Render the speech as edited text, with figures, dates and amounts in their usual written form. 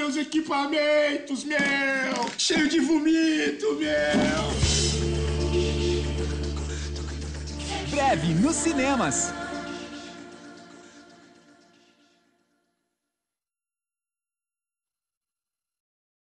meus equipamentos, meu! Cheio de vomito, meu! Breve nos cinemas.